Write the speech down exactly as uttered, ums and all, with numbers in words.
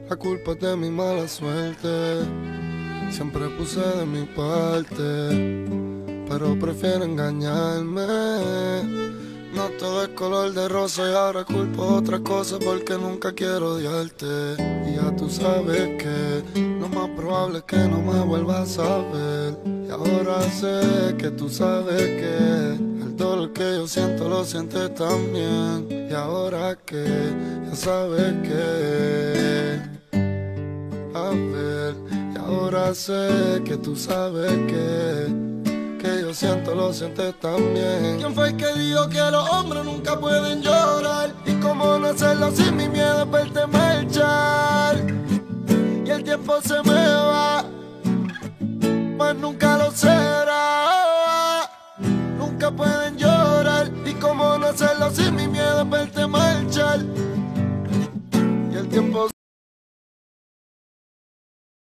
La culpa es de mi mala suerte. Siempre puse de mi parte, pero prefiero engañarme. No todo es color de rosa y ahora culpo otra cosa porque nunca quiero odiarte. Y ya tú sabes que lo más probable es que no me vuelvas a ver. Y ahora sé que tú sabes que el dolor que yo siento lo sientes también. Y ahora que ya sabes que, a ver, y ahora sé que tú sabes que que yo siento, lo sientes también. ¿Quién fue el que dijo que los hombres nunca pueden llorar? Y cómo no hacerlo sin mi miedo es verte marchar. Y el tiempo se me va, pues nunca lo será. Nunca pueden llorar. Y cómo no hacerlo sin mi miedo es verte marchar. Y el tiempo